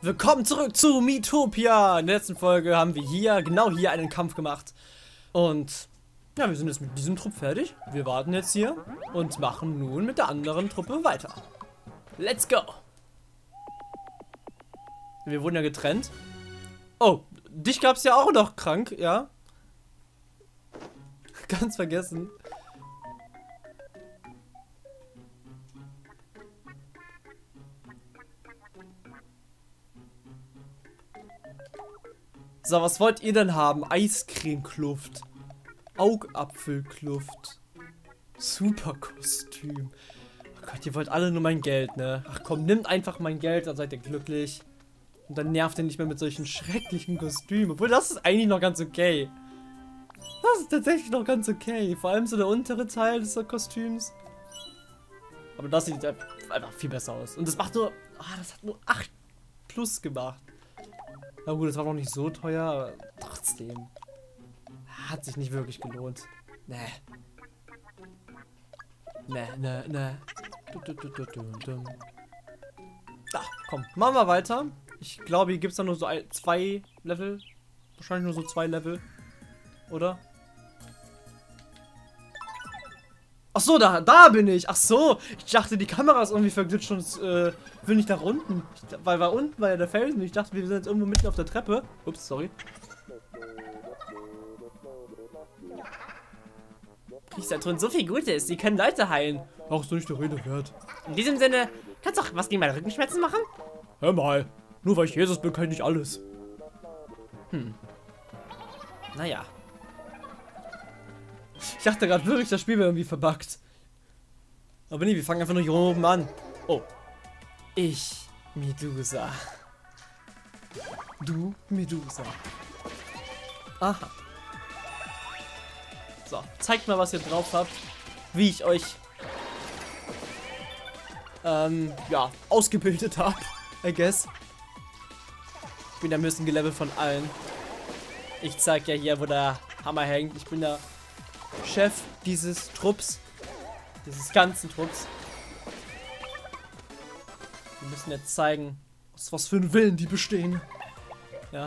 Willkommen zurück zu Miitopia. In der letzten Folge haben wir genau hier einen Kampf gemacht. Und ja, wir sind jetzt mit diesem Trupp fertig. Wir warten jetzt hier und machen nun mit der anderen Truppe weiter. Let's go. Wir wurden ja getrennt. Oh, dich gab es ja auch noch krank, ja? Ganz vergessen. So, was wollt ihr denn haben? Eiscremekluft. Augapfelkluft. Superkostüm. Oh Gott, ihr wollt alle nur mein Geld, ne? Ach komm, nimmt einfach mein Geld, dann seid ihr glücklich. Und dann nervt ihr nicht mehr mit solchen schrecklichen Kostümen. Obwohl, das ist eigentlich noch ganz okay. Das ist tatsächlich noch ganz okay. Vor allem so der untere Teil des Kostüms. Aber das sieht einfach viel besser aus. Und das macht nur... Ah, das hat nur 8 plus gemacht. Na gut, das war noch nicht so teuer, aber trotzdem. Hat sich nicht wirklich gelohnt. Nee. Nee. Da, komm, machen wir weiter. Ich glaube, hier gibt es dann nur so 2 Level. Wahrscheinlich nur so 2 Level. Oder? Ach so, da bin ich. Ach so, ich dachte, die Kamera ist irgendwie verglitscht und will nicht nach unten. Weil unten war ja der Felsen. Ich dachte, wir sind jetzt irgendwo mitten auf der Treppe. Ups, sorry. Riechst da drin so viel Gutes. Die können Leute heilen. Ach, ist doch nicht der Rede wert. In diesem Sinne, kannst du auch was gegen meine Rückenschmerzen machen? Hör mal, nur weil ich Jesus bin, kann ich nicht alles. Naja. Ich dachte gerade wirklich, das Spiel wäre irgendwie verbuggt. Aber nee, wir fangen einfach nur hier oben an. Oh. Ich, Medusa. Du, Medusa. Aha. So, zeigt mal, was ihr drauf habt. Wie ich euch, ja, ausgebildet habe. I guess. Ich bin am höchsten gelevelt von allen. Ich zeig ja hier, wo der Hammer hängt. Ich bin der Chef dieses Trupps. Dieses ganzen Trupps. Wir müssen jetzt zeigen, aus was für einen Willen die bestehen. Ja.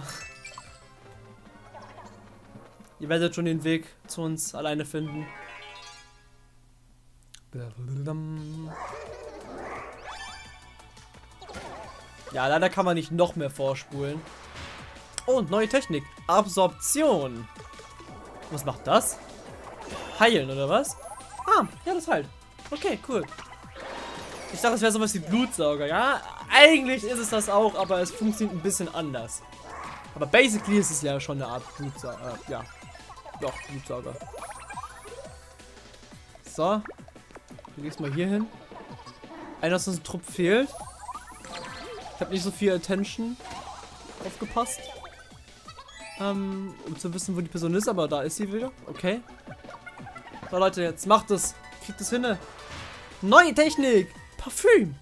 Ihr werdet schon den Weg zu uns alleine finden. Ja, leider kann man nicht noch mehr vorspulen. Oh, und neue Technik. Absorption. Was macht das? Heilen, oder was? Ah, ja, das heilt. Okay, cool. Ich dachte, es wäre sowas wie Blutsauger. Ja, eigentlich ist es das auch, aber es funktioniert ein bisschen anders. Aber basically ist es ja schon eine Art Blutsauger. Ja, doch, Blutsauger. So. Du gehst mal hier hin. Einer aus unserem Trupp fehlt. Ich habe nicht so viel Attention aufgepasst. Um zu wissen, wo die Person ist, aber da ist sie wieder. Okay. So Leute, jetzt macht es. Kriegt es hin. Neue Technik. Parfüm.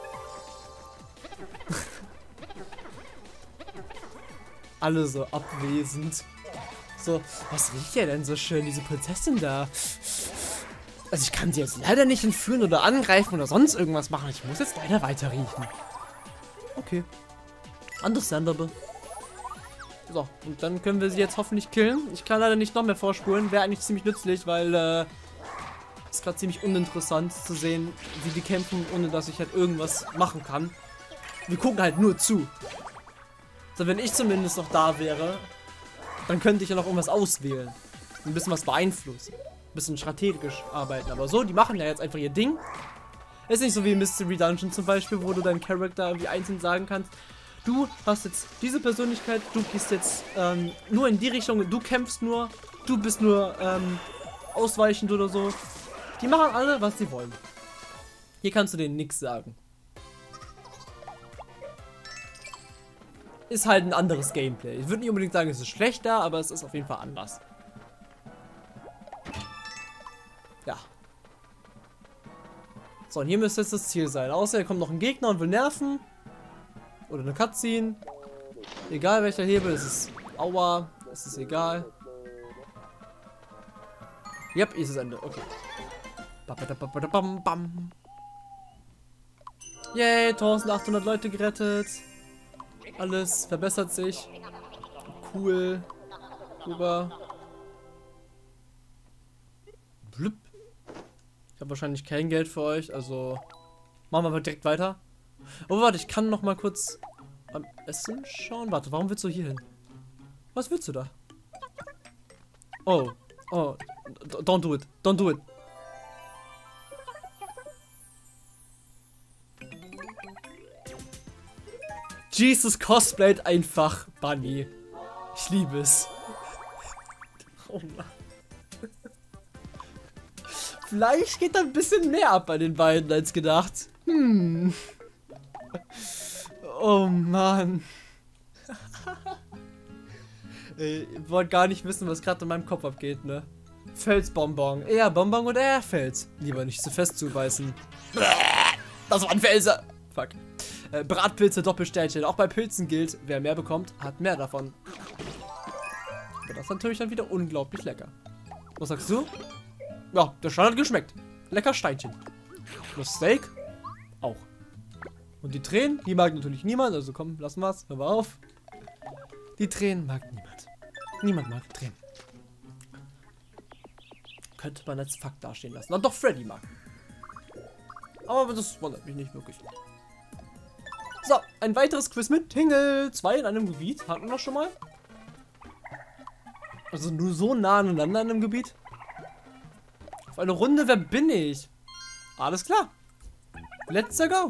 Alle so abwesend. So, was riecht ja denn so schön, diese Prinzessin da? Also ich kann sie jetzt leider nicht entführen oder angreifen oder sonst irgendwas machen. Ich muss jetzt leider weiter riechen. Okay. Understandable. So, und dann können wir sie jetzt hoffentlich killen. Ich kann leider nicht noch mehr vorspulen. Wäre eigentlich ziemlich nützlich, weil ist gerade ziemlich uninteressant zu sehen, wie die kämpfen, ohne dass ich halt irgendwas machen kann. Wir gucken halt nur zu. So, wenn ich zumindest noch da wäre, dann könnte ich ja noch irgendwas auswählen. Ein bisschen was beeinflussen. Ein bisschen strategisch arbeiten. Aber so, die machen ja jetzt einfach ihr Ding. Ist nicht so wie Mystery Dungeon zum Beispiel, wo du deinen Charakter irgendwie einzeln sagen kannst. Du hast jetzt diese Persönlichkeit, du gehst jetzt nur in die Richtung, du kämpfst nur, du bist nur ausweichend oder so. Die machen alle, was sie wollen. Hier kannst du denen nichts sagen. Ist halt ein anderes Gameplay. Ich würde nicht unbedingt sagen, es ist schlechter, aber es ist auf jeden Fall anders. Ja. So, und hier müsste jetzt das Ziel sein. Außer hier kommt noch ein Gegner und will nerven. Oder eine Cutscene. Egal welcher Hebel, es ist aua, es ist egal. Yep, ist das Ende. Okay. Yay, 1800 Leute gerettet. Alles verbessert sich. Cool. Rüber. Blüpp. Ich habe wahrscheinlich kein Geld für euch, also machen wir mal direkt weiter. Oh, warte, ich kann noch mal kurz am Essen schauen. Warte, warum willst du hier hin? Was willst du da? Oh, oh, don't do it, don't do it. Jesus cosplayt einfach Bunny. Ich liebe es. Oh Mann. Vielleicht geht da ein bisschen mehr ab bei den beiden als gedacht. Oh Mann. Ihr wollt gar nicht wissen, was gerade in meinem Kopf abgeht, ne? Felsbonbon. Eher Bonbon oder eher Fels? Lieber nicht zu fest zubeißen. Das war ein Felser. Fuck. Bratpilze, Doppelsternchen. Auch bei Pilzen gilt, wer mehr bekommt, hat mehr davon. Aber das ist natürlich dann wieder unglaublich lecker. Was sagst du? Ja, der Stein hat geschmeckt. Lecker Steinchen. Das Steak? Auch. Und die Tränen? Die mag natürlich niemand. Also komm, lassen wir's. Hör mal auf. Die Tränen mag niemand. Niemand mag Tränen. Könnte man als Fakt dastehen lassen. Na doch, Freddy mag. Aber das wundert mich nicht wirklich. So, ein weiteres Quiz mit Tingle 2 in einem Gebiet. Hatten wir schon mal? Also nur so nah aneinander in einem Gebiet? Auf eine Runde, wer bin ich? Alles klar. Let's go.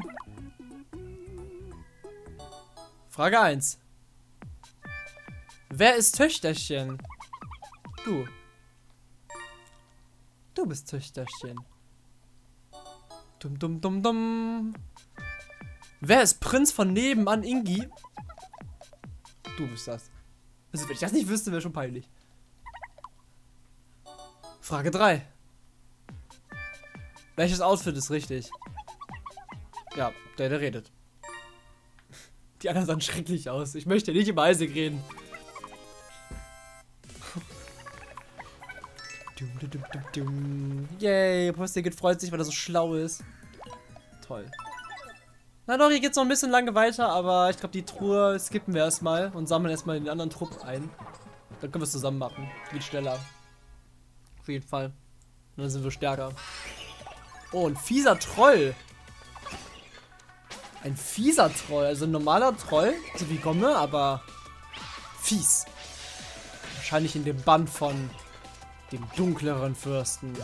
Frage 1. Wer ist Töchterchen? Du. Du bist Töchterchen. Dum dum dum dum. Wer ist Prinz von nebenan, Ingi? Du bist das. Also wenn ich das nicht wüsste, wäre schon peinlich. Frage 3. Welches Outfit ist richtig? Ja, der redet. Die anderen sahen schrecklich aus. Ich möchte nicht über Isaac reden. Yay, Postiget freut sich, weil er so schlau ist. Toll. Na doch, hier geht's noch ein bisschen lange weiter, aber ich glaube, die Truhe skippen wir erstmal und sammeln erstmal den anderen Trupp ein. Dann können wir es zusammen machen. Geht schneller. Auf jeden Fall. Und dann sind wir stärker. Oh, ein fieser Troll. Ein fieser Troll. Also ein normaler Troll, so wie Gomme, aber fies. Wahrscheinlich in dem Band von dem dunkleren Fürsten.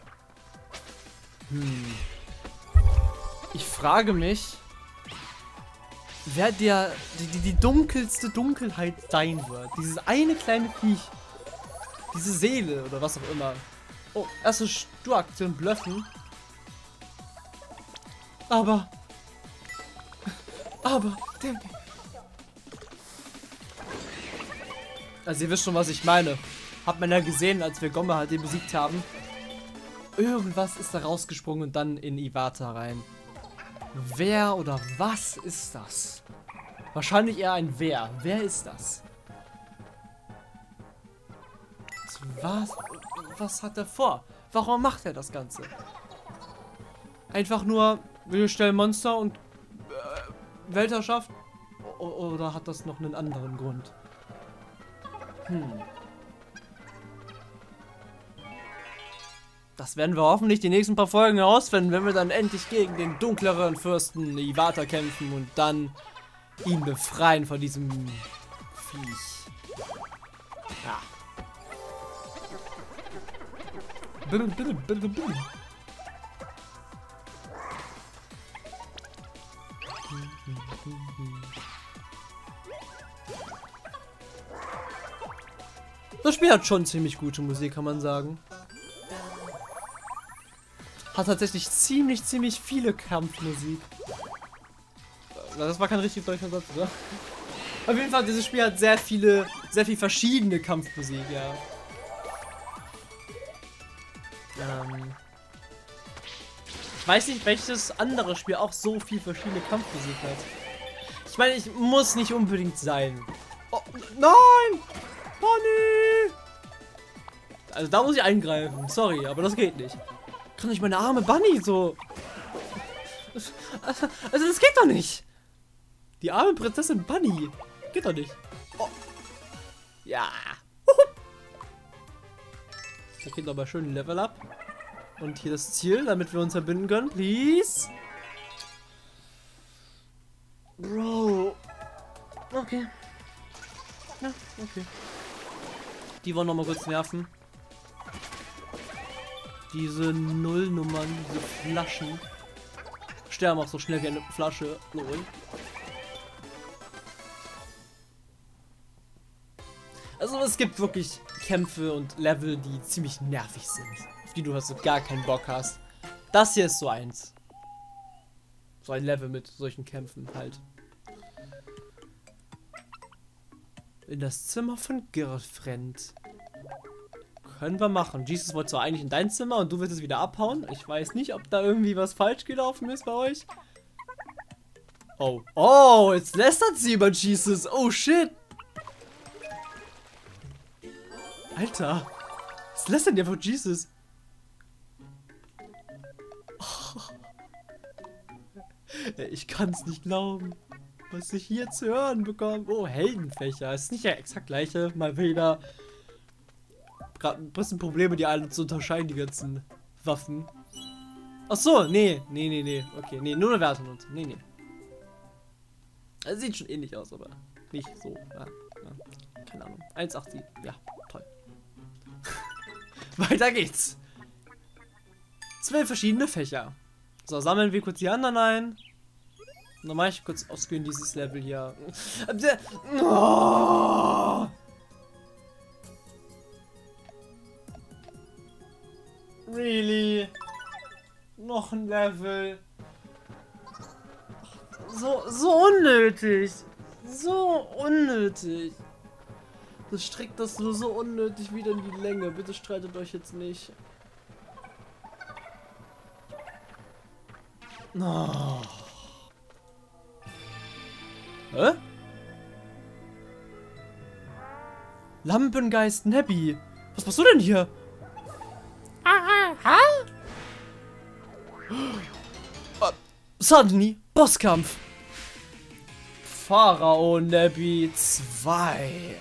Ich frage mich, wer die dunkelste Dunkelheit sein wird. Dieses eine kleine Viech. Diese Seele oder was auch immer. Oh, erste Sturaktion, Blöffen. Aber. Also ihr wisst schon, was ich meine. Hat man ja gesehen, als wir Gomme halt besiegt haben. Irgendwas ist da rausgesprungen und dann in Iwata rein. Wer oder was ist das? Wahrscheinlich eher ein Wer. Wer ist das? Was hat er vor? Warum macht er das Ganze? Einfach nur, wir stellen Monster und Weltherrschaft? Oder hat das noch einen anderen Grund? Das werden wir hoffentlich die nächsten paar Folgen herausfinden, wenn wir dann endlich gegen den dunkleren Fürsten Iwata kämpfen und dann ihn befreien von diesem Viech. Ja. Das Spiel hat schon ziemlich gute Musik, kann man sagen. Hat tatsächlich ziemlich viele Kampfmusik. Das war kein richtig deutscher Satz, oder? Auf jeden Fall, dieses Spiel hat sehr viel verschiedene Kampfmusik, ja. Ich weiß nicht, welches andere Spiel auch so viel verschiedene Kampfmusik hat. Ich meine, ich muss nicht unbedingt sein. Oh, nein! Bunny! Also da muss ich eingreifen. Sorry, aber das geht nicht. Kann ich meine arme Bunny so... Also das geht doch nicht. Die arme Prinzessin Bunny. Geht doch nicht. Oh. Ja. Da geht nochmal schön ein Level up. Und hier das Ziel, damit wir uns verbinden können. Please. Bro. Okay. Ja, okay. Die wollen nochmal kurz nerven. Diese Nullnummern, diese Flaschen. Sterben auch so schnell wie eine Flasche. Lol. Also es gibt wirklich Kämpfe und Level, die ziemlich nervig sind. Auf die du hast so gar keinen Bock hast. Das hier ist so eins. So ein Level mit solchen Kämpfen halt. In das Zimmer von Girlfriend. Können wir machen. Jesus wollte zwar eigentlich in dein Zimmer und du willst es wieder abhauen. Ich weiß nicht, ob da irgendwie was falsch gelaufen ist bei euch. Oh. Oh, jetzt lästert sie über Jesus. Oh, shit. Alter. Was lästert ihr von Jesus? Oh. Ich kann es nicht glauben, was ich hier zu hören bekomme. Oh, Heldenfächer. Es ist nicht der exakt gleiche. Mal wieder. Gerade ein bisschen Probleme, die alle zu unterscheiden, die ganzen Waffen. Ach so, nee. Okay, nee, nur eine Wertung und nee. Also sieht schon ähnlich aus, aber nicht so. Ja. Keine Ahnung. 1,87. Ja, toll. Weiter geht's. 12 verschiedene Fächer. So, sammeln wir kurz die anderen ein. Und dann mache ich kurz ausgehen dieses Level hier. Oh! Really? Noch ein Level. So unnötig. So unnötig. Das streckt das nur so unnötig wieder in die Länge. Bitte streitet euch jetzt nicht. Oh. Hä? Lampengeist Nebby. Was machst du denn hier? Suddenly, Bosskampf. Pharao Nebby 2.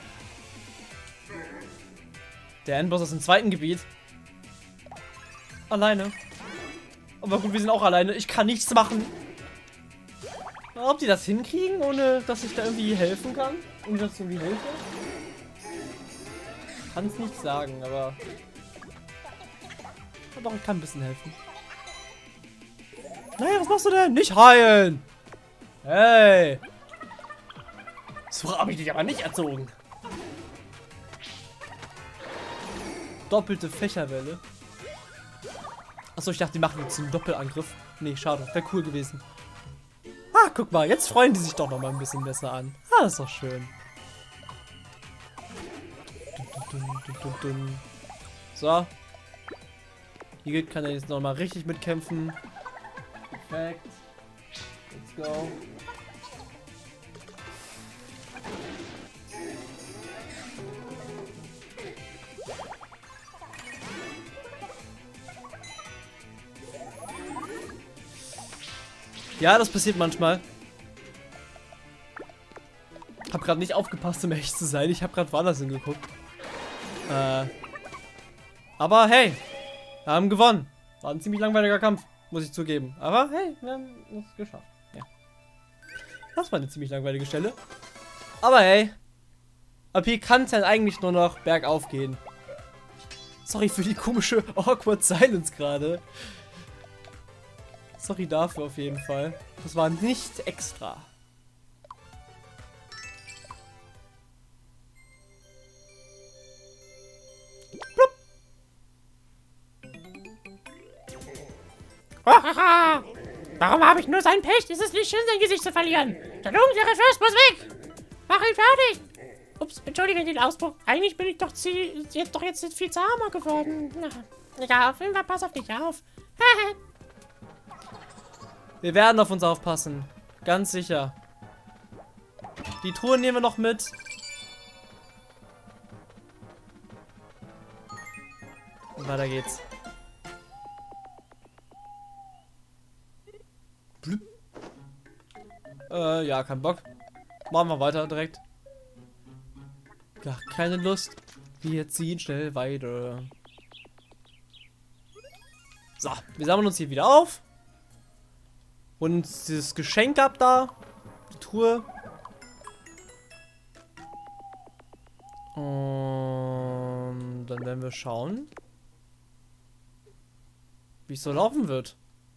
Der Endboss aus dem zweiten Gebiet. Alleine. Aber gut, wir sind auch alleine. Ich kann nichts machen. Ob die das hinkriegen, ohne dass ich da irgendwie helfen kann? Ohne dass ich irgendwie helfe? Kann es nicht sagen, aber... Doch, ich kann ein bisschen helfen. Naja, was machst du denn? Nicht heilen! Hey! So habe ich dich aber nicht erzogen. Doppelte Fächerwelle. Achso, ich dachte, die machen jetzt einen Doppelangriff. Nee, schade. Wäre cool gewesen. Ah, guck mal. Jetzt freuen die sich doch noch mal ein bisschen besser an. Ah, das ist doch schön. So. Hier kann er jetzt noch mal richtig mitkämpfen. Perfekt. Let's go. Ja, das passiert manchmal. Hab gerade nicht aufgepasst, um ehrlich zu sein. Ich habe gerade woanders hingeguckt. Aber hey, wir haben gewonnen. War ein ziemlich langweiliger Kampf, muss ich zugeben. Aber hey, wir haben es geschafft. Ja. Das war eine ziemlich langweilige Stelle. Aber hey, ab hier kann es halt eigentlich nur noch bergauf gehen. Sorry für die komische Awkward Silence gerade. Sorry dafür auf jeden Fall. Das war nicht extra. Blub. Warum habe ich nur sein Pech? Es ist nicht schön, sein Gesicht zu verlieren. Der dunkle Fürst muss weg. Mach ihn fertig. Ups, entschuldige den Ausdruck. Eigentlich bin ich doch jetzt viel zahmer geworden. Na, egal, auf jeden Fall pass auf dich auf. Wir werden auf uns aufpassen. Ganz sicher. Die Truhe nehmen wir noch mit. Und weiter geht's. Blüpp. Ja, kein Bock. Machen wir weiter direkt. Gar keine Lust. Wir ziehen schnell weiter. So, wir sammeln uns hier wieder auf. Und uns dieses Geschenk ab da. Die Truhe. Und dann werden wir schauen, wie es so laufen wird.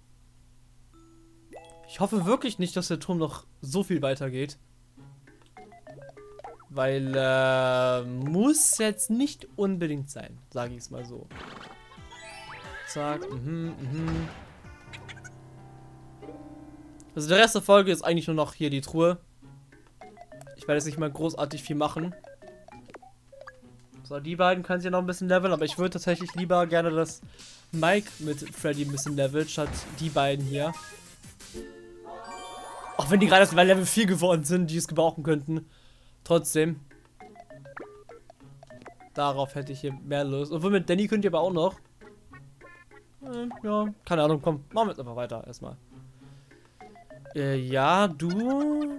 Ich hoffe wirklich nicht, dass der Turm noch so viel weitergeht. Weil, muss jetzt nicht unbedingt sein, sage ich es mal so. Zack, Also der Rest der Folge ist eigentlich nur noch hier die Truhe. Ich werde jetzt nicht mal großartig viel machen. So, die beiden können sich ja noch ein bisschen leveln, aber ich würde tatsächlich lieber gerne, dass Mike mit Freddy ein bisschen levelt, statt die beiden hier. Auch wenn die gerade erst bei Level 4 geworden sind, die es gebrauchen könnten. Trotzdem. Darauf hätte ich hier mehr Lust. Obwohl mit Danny könnt ihr aber auch noch. Ja, keine Ahnung, komm, machen wir jetzt einfach weiter erstmal. Ja, du.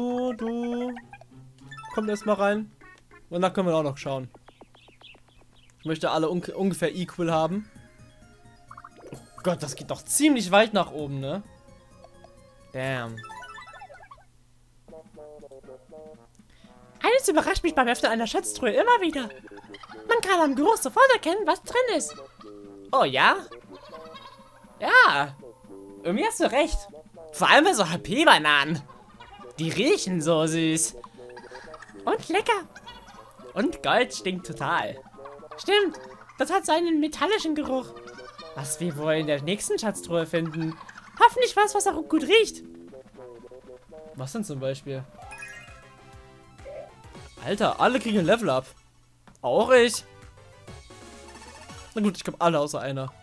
Kommt erstmal rein. Und dann können wir auch noch schauen. Ich möchte alle ungefähr equal haben. Oh Gott, das geht doch ziemlich weit nach oben, ne? Damn. Eines überrascht mich beim Öffnen einer Schatztruhe immer wieder. Man kann am Geruch sofort erkennen, was drin ist. Oh ja? Ja. Irgendwie hast du recht. Vor allem bei so HP-Bananen. Die riechen so süß. Und lecker. Und Gold stinkt total. Stimmt, das hat seinen metallischen Geruch. Was wir wohl in der nächsten Schatztruhe finden. Hoffentlich was auch gut riecht. Was denn zum Beispiel? Alter, alle kriegen ein Level up. Auch ich. Na gut, ich glaube alle außer einer.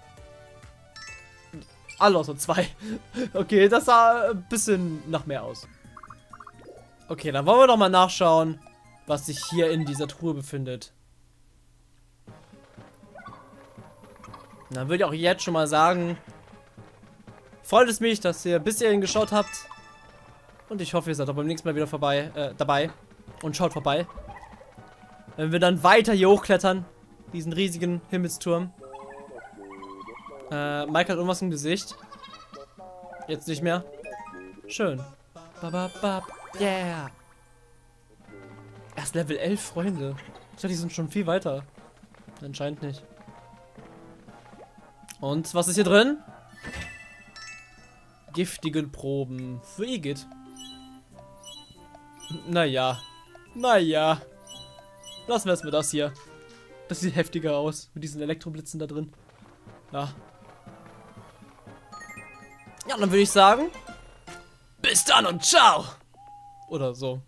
Alle außer zwei. Okay, das sah ein bisschen nach mehr aus. Okay, dann wollen wir doch mal nachschauen, was sich hier in dieser Truhe befindet. Dann würde ich auch jetzt schon mal sagen, freut es mich, dass ihr bis hierhin geschaut habt. Und ich hoffe, ihr seid auch beim nächsten Mal wieder dabei. Und schaut vorbei. Wenn wir dann weiter hier hochklettern. Diesen riesigen Himmelsturm. Mike hat irgendwas im Gesicht. Jetzt nicht mehr. Schön. Yeah. Erst Level 11, Freunde. Ich dachte, die sind schon viel weiter. Anscheinend nicht. Und was ist hier drin? Giftige Proben für Igitt. Naja. Lassen wir erstmal das hier. Das sieht heftiger aus. Mit diesen Elektroblitzen da drin. Ja. Ja, dann würde ich sagen. Bis dann und ciao. Oder so.